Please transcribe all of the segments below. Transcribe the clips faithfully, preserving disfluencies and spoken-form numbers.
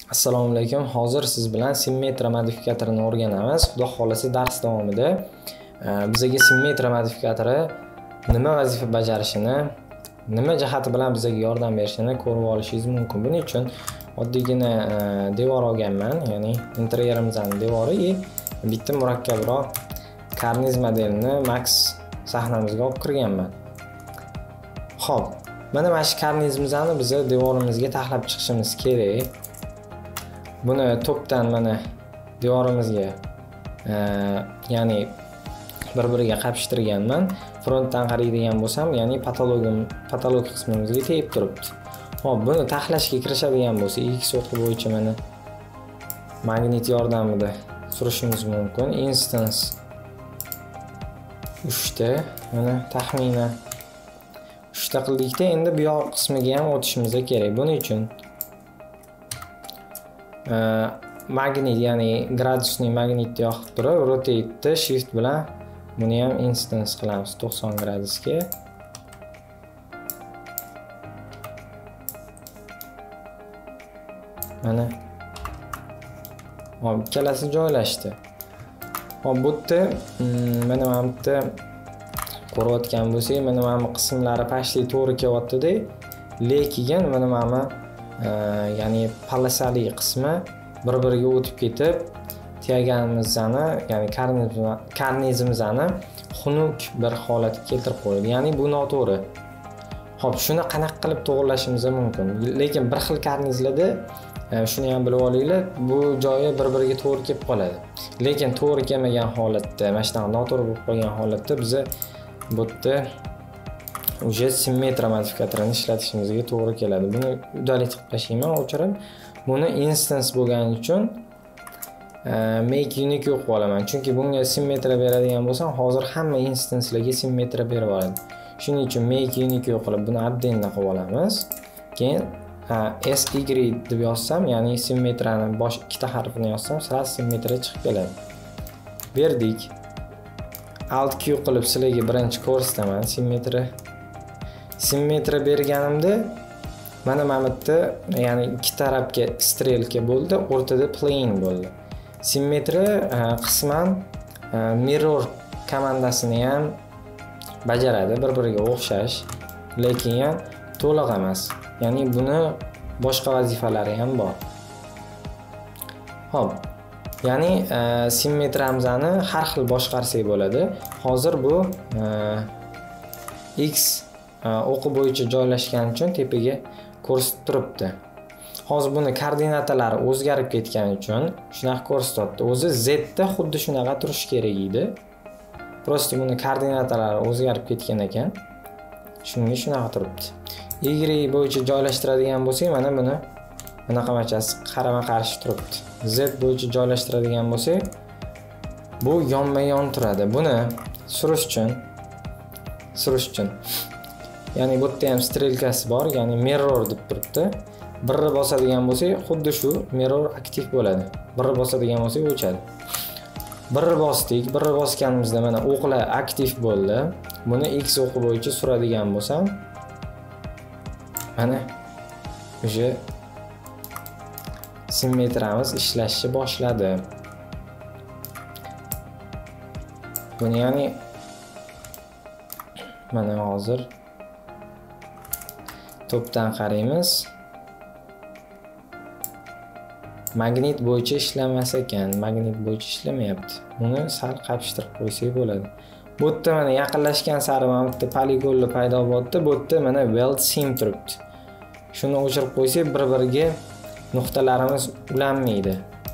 Assalomu alaykum. Hozir siz bilan simmetriya modifikatorini o'rganamiz. Xudo xolasa dars davomida bizga simmetriya modifikatori nima vazifa bajarishini, nima jihati bilan bizga yordam berishini ko'rib olishingiz mumkin. Buning uchun oddiygina devor olganman, ya'ni interyerimizning devori va bitta murakkabroq karniz modelini Max sahnamizga olib kirganman. Xo'p, mana mana shu karnizimizni biz devorimizga taxlab chiqishimiz kerak. Buni topdan mana devorimizga e, ya'ni bir-biriga qapishtirganman. Frontdan qaraydigan bo'lsam, ya'ni patologim patolog qismimizga tegib turibdi. Xo'p, buni taxlashga kirishadigan bo'lsa, X o'qi bo'yicha mana magnit yordamida surishimiz mumkin. Instance uchta, mana taxminan uchta qildikda, endi bu yoq qismiga ham o'tishimiz kerak. Buning uchun magnit, ya'ni gradusni magnitni yoqib turib, rotate shift bilan buni ham instance qilamiz to'qson gradusga. Mana hop, ikkalasi joylashdi. Hop, bu yerda mana mana bu yerda ko'rayotgan bo'lsak, mana mana bu qismlari pastga to'g'ri kelyapti-da, lekin mana mana ya'ni palasali qismi bir-biriga o'tib ketib, tiyaganimizni, ya'ni karnizimizni xunuk bir holatga keltirib qo'yadi. Ya'ni bu noto'g'ri. Xo'p, shuni qanaqa qilib to'g'rilashimiz mumkin? Lekin bir xil karnizlarda shuni ham bilib olinglar, bu joyi bir-biriga to'g'ri kelib qoladi. Lekin to'g'ri kelmagan holatda, mana shunaqa noto'g'ri bo'lib qolgan holatda biz bu yerda uje simmetriya modifikatorini ishlatishimizga to'g'ri keladi. Buni udalik qilib tashlayman, o'chirib. Buni instance bo'lgani uchun make unique yo'q olaman. Chunki bunga simmetriya beradigan bo'lsam, hozir hamma instancelarga simmetriya berib oladi. Shuning uchun make unique yo'q qilib buni addenda qilib olamiz. Keyin sy deb yozsam, ya'ni simmetriyani bosh ikkita harfini yozsam, sirasi simmetriya chiqib keladi. Berdik. Alt Q qilib sizlarga birinchi ko'rsataman simmetriya. Simmetriya berganimda mana mana bu yerda, ya'ni ikki tarafga strelka bo'ldi, o'rtada plane bo'ldi. Simmetriya qisman mirror komandasini ham bajaradi, bir-biriga o'xshash, lekin ham to'liq emas. Ya'ni buni boshqa vazifalari ham bor. Xo'p, ya'ni simmetriyamizni har xil boshqarsak bo'ladi. Hozir bu X o'qi bo'yicha joylashgani uchun tepaga ko'rsatib turibdi. Hozir buni koordinatalari o'zgarib ketgani uchun shunaqa ko'rsatyapti. O'zi Z da xuddi shunaqa turishi kerak edi. Prosta buni koordinatalari o'zgarib ketgan ekan. Shunga shunaqa turibdi. Y bo'yicha joylashtiradigan bo'lsak, mana buni bunaqa machasi qarama-qarshi turibdi. Z bo'yicha joylashtiradigan bo'lsak, bu yonma-yon turadi. Buni surish uchun surish uchun ya'ni bu yerda ham strelkasi bor, ya'ni mirror deb turibdi. Birni bosadigan bo'lsak, xuddi shu mirror aktiv bo'ladi. Birni bosadigan bo'lsak, o'chadi. Birni bosdik, birni bosganimizda mana o'qlar aktiv bo'ldi. Buni X o'qi bo'yicha suradigan bo'lsam, mana uje simmetriyamiz ishlashni boshladi. Buni ya'ni mana hozir topdan qaraymiz. Magnit bo'yicha ishlamas ekan, magnit bo'yicha ishlamayapti. Buni sal qapishtirib qo'ysak bo'ladi. Bu yerda mana yaqinlashgan sari mana bu yerda poligonlar paydo bo'ldi. Bu yerda mana weld sim turibdi. Shuni o'chirib qo'ysak, bir-biriga nuqtalarimiz ulanmaydi.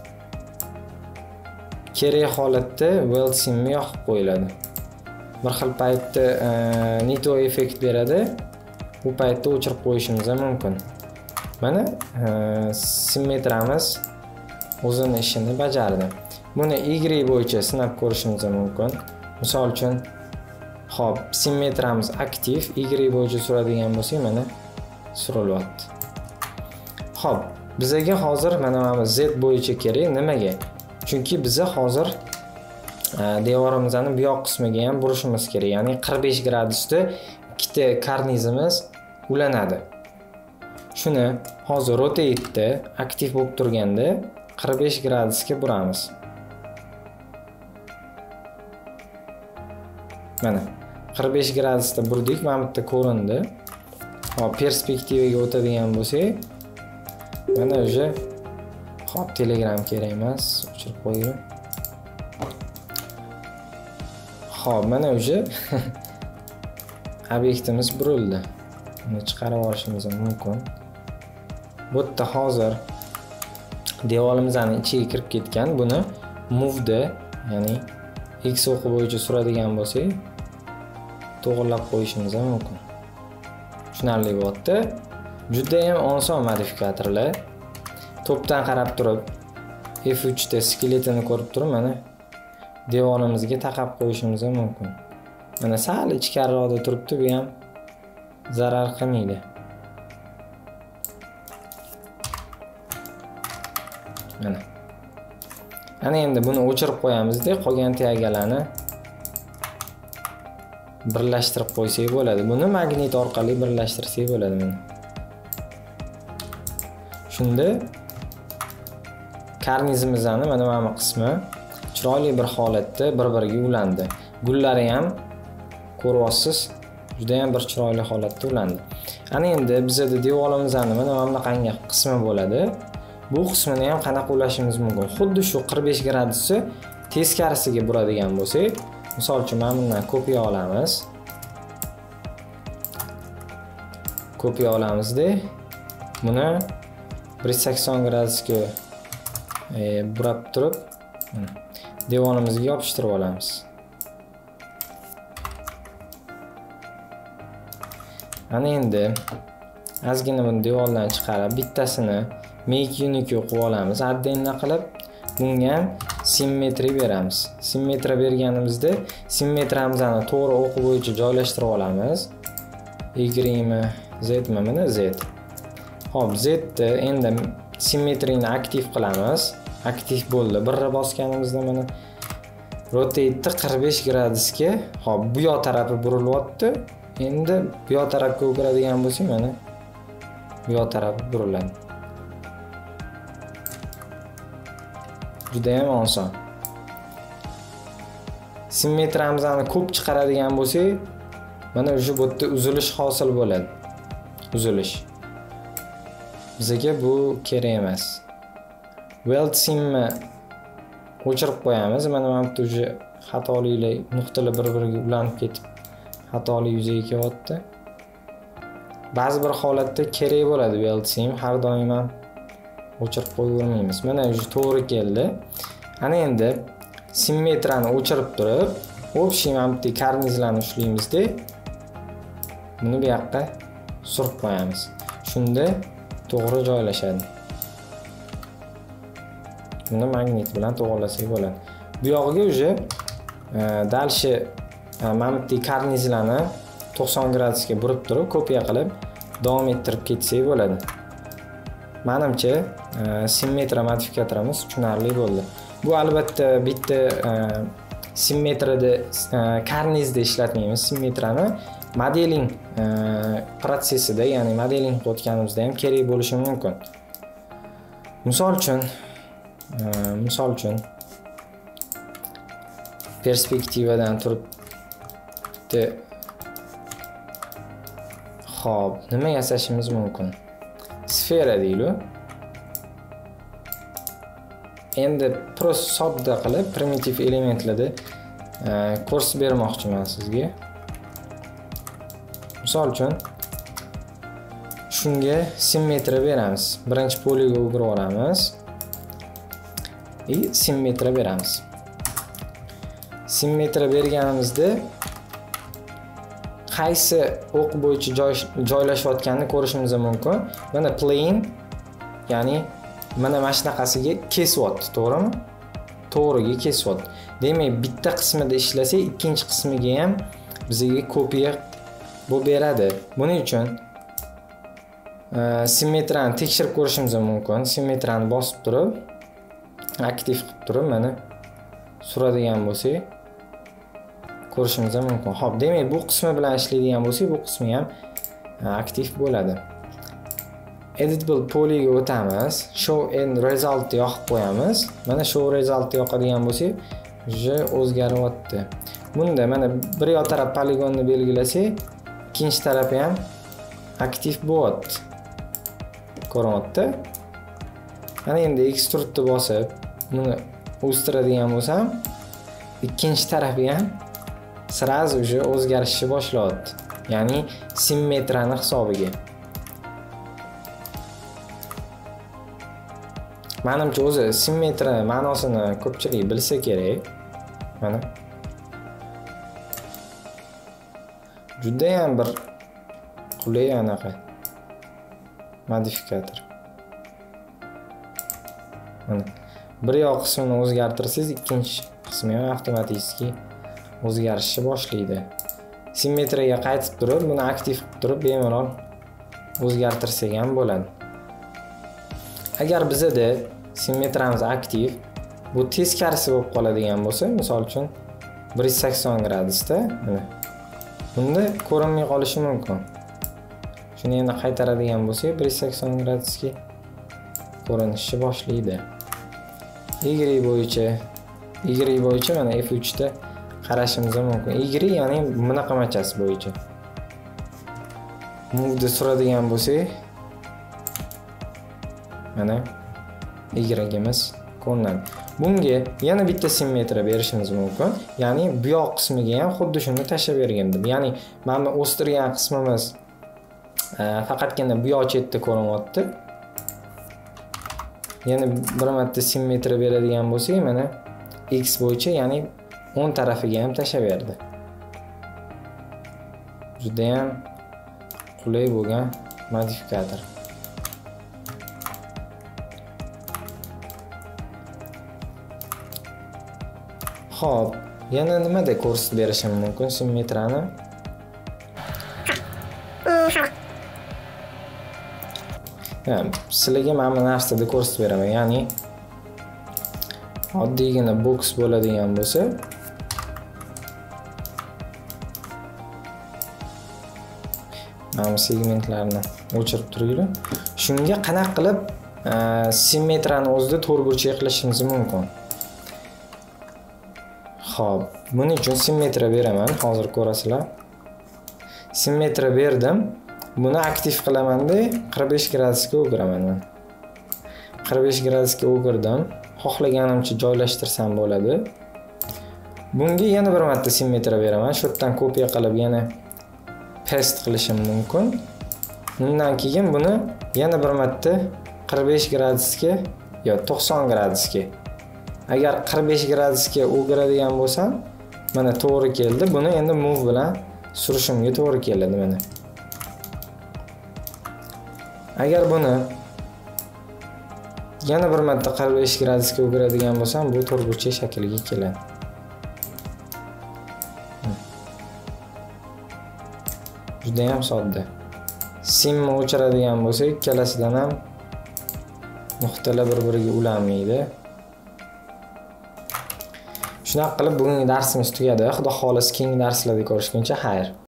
Kerak holatda weld simni yoqib qo'yiladi. Bir xil paytda nito effekt beradi. Bu paytda o'chirib qo'yishimiz mumkin. Mana simmetriyamiz o'zining ishini bajardi. Buni Y bo'yicha sinab ko'rishimiz mumkin. Misol uchun, hop, simmetriyamiz aktiv, Y bo'yicha suradigan bo'lsak, mana surilyapti. Hop, bizga hozir mana mana Z bo'yicha kerak. Nimaga? Chunki biz hozir devorimizni bu yoq qismiga ham burishimiz kerak. Ya'ni qirq besh gradusda ikkita karnizimiz ulanadi. Shuni hozir rotate'da aktiv bo'lib turganda qirq besh gradusga buramiz. Mana qirq besh gradusda burdik, mana bu yerda ko'rindi. Hop, perspektivaga o'tadigan bo'lsak, mana o'sha hop Telegram kerak emas, o'chirib qo'ying. Hop, mana o'sha obyektimiz burildi. Buni chiqarib olishimiz mumkin. Bu yerda hozir devorimizning ichiga kirib ketgan. Buni move'da, ya'ni x o'qi bo'yicha suradigan bo'lsak, to'g'rilab qo'yishimiz mumkin. Tushunarli bo'lyapti. Juda ham oson modifikatorlar. To'pdan qarab turib F uch da skeletini ko'rib turib, mana devorimizga taqab qo'yishimiz mumkin. Mana sal ichkariroqda turibdi, bu ham zarar qilmaydi. Mana. Ana endi buni o'chirib qo'yamizda, qolgan taggalarni birlashtirib qo'ysak bo'ladi. Buni magnit orqali birlashtirsak bo'ladi mana. Shunda karnizimizning mana mana qismi chiroyli bir holatda bir-biriga ulandi. Gullari ham ko'ryapsiz, juda ham bir chiroyli holatda ulandi. Ana endi bizda devorimizning mana mana bunaqangi qismi bo'ladi. Bu qismini ham qanaqa ulashimiz mumkin? Xuddi shu qirq besh gradusni teskarisiga buradigan bo'lsak, misol uchun mana bundan kopiya olamiz. Kopiya olamizda buni bir yuz sakson gradusga e, burab turib devorimizga yopishtirib olamiz. Ana endi ozgina buni devordan chiqarib bittasini make unique qilib olamiz. Addenna qilib bunga ham simmetriya beramiz. Simmetriya berganimizda simmetriyamizni to'g'ri o'qi bo'yicha joylashtirib olamiz. Y mi, Z mi? Mana Z. Hop, Z ni endi simmetriyani aktiv qilamiz. Aktiv bo'ldi. Birra bosganimizda mana rotate'ni qirq besh gradusga, hop, bu yoq tarafi burilyapti. Endi bu yoq tarafga o'giradigan bo'lsak, mana bu yoq tarafi buriladi. Juda ham oson. Simmetriyamizni ko'p chiqaradigan bo'lsak, mana o'sha bu yerda uzilish hosil bo'ladi. Uzilish. Bizga bu kerak emas. Weld simni o'chirib qo'yamiz. Mana mana bu o'sha xatoliklar, nuqtalar bir-biriga ulanib ketib, xatoli yuzaga kelyapti. Ba'zi bir holatda kerak bo'ladi weld sim, har doim ham o'chirib qo'yavermaymiz. Mana o'sha to'g'ri keldi. Ana endi simmetriyani o'chirib turib, общий mamti karnizlarni ushlaymizda buni bu yoqqa surib qo'yamiz. Shunda to'g'ri joylashadi. Buni magnit bilan to'g'irlasak bo'ladi. Bu yog'iga o'sha dalshi mamti karnizlarni to'qson gradusga burib turib, kopiya qilib davom ettirib ketsak bo'ladi. Menimcha simmetriya modifikatorimiz tushunarli bo'ldi. Bu albatta bitta simmetriyada karnizda ishlatmaymiz. Simmetriyani modeling protsessida, ya'ni modeling qilayotganimizda ham kerak bo'lishi mumkin. Misol uchun, misol uchun perspektivadan turib Xo'p, nima yasashimiz mumkin? Sfera deylik. Endi prosta sodda qilib primitiv elementlarda ko'rsatib bermoqchiman sizga. Misol uchun shunga simmetriya beramiz. Birinchi poliga o'girib olamiz. И simmetriya beramiz. Simmetriya berganimizda qaysi o'q bo'yicha joylashayotganini ko'rishimiz mumkin. Mana plane, ya'ni mana mana shunaqasiga kesyapti, to'g'rimi? To'g'riga kesyapti. Demak, bitta qismida ishlasak, ikkinchi qismiga ham bizga kopiya bo'lib beradi. Buning uchun simmetriyani tekshirib ko'rishimiz mumkin. Simmetriyani bosib turib, aktiv qilib turib, mana suradigan bo'lsak, ko'rishimiz mumkin. Xo'p, demak, bu qismi bilan ishlaydigan bo'lsak, bu qismi ham aktiv bo'ladi. editable polyga o'tamiz. Show end result yoqib qo'yamiz. Mana show result yoqadigan bo'lsak, уже o'zgaryapti. Bunda mana bir yoq taraf poligonni belgilasak, ikkinchi tarafi ham aktiv bo'lyapti. Ko'ryapti? Mana endi extrude bosib, buni o'stiradigan bo'lsam, ikkinchi tarafi ham sразу уже o'zgarishni boshlayapti. Ya'ni simmetrani hisobiga. Menimcha o'zi simmetra ma'nosini ko'pchilik bilsa kerak. Mana juda ham bir qulay anaqa modifikator. Mana bir yoq qismini o'zgartirsangiz, ikkinchi qismi ham avtomatik o'zgarishni boshlaydi. Simmetriyaga qaytib turib, buni aktiv qilib turib, bemalol o'zgartirsak ham bo'ladi. Agar bizda simmetramiz aktiv, bu teskarisi bo'lib qoladigan bo'lsa, misol uchun bir yuz sakson gradusda, mana bunda ko'rinmay qolishi mumkin. Shuni endi qaytaradigan bo'lsak, bir yuz sakson gradusga ko'rinishni boshlaydi. Y bo'yicha, Y bo'yicha mana F uch da qarashimiz mumkin. Y ya'ni bunaqa machasi bo'yicha. Move suradigan bo'lsak, mana Y-imiz ko'rinadi. Bunga yana bitta simmetra berishimiz mumkin. Ya'ni bu yoq qismiga ham xuddi shuni tashlab bergandim. Ya'ni mana o'stirgan qismimiz faqatgina bu yoq chetda ko'rinyapti. Yana bir marta simmetra beradigan bo'lsak, mana X bo'yicha, ya'ni o'ng tarafiga ham tashlab berdi. Juda ham qulay bo'lgan modifikator. Xo'p, yana nimada ko'rsatib berishim mumkin simmetrani? Ha, sizlarga mana bu narsada ko'rsatib beraman. Ya'ni oddiygina box bo'ladigan bo'lsa, mana segmentlarni o'chirib turaylik. Shunga qanaqa qilib simmetrani o'zida to'rtburchak qilishimiz mumkin. Xo'p, buning uchun simmetra beraman, hozir ko'rasizlar. Simmetra berdim. Buni aktiv qilaman-da, qirq besh gradusga o'giraman. qirq besh gradusga o'girdim. Xohlaganimcha joylashtirsam bo'ladi. Bunga yana bir marta simmetra beraman. Shu yerdan kopiya qilib yana paste qilishim mumkin. Undan keyin buni yana bir marta qirq besh gradusga yo to'qson gradusga. Agar qirq besh gradusga o'giradigan bo'lsam, mana to'g'ri keldi. Buni endi move bilan surishimga to'g'ri keladi mana. Agar buni yana bir marta qirq besh gradusga o'giradigan bo'lsam, bu to'rtburchak shaklga keladi. Juda ham sodda. Simni o'chiradigan bo'lsak, ikkalasidan ham nuqtalar bir-biriga ulanmaydi. Shunaqa qilib bugungi darsimiz tugadi. Xudo xohlasa keyingi darslarda ko'rishguncha xayr.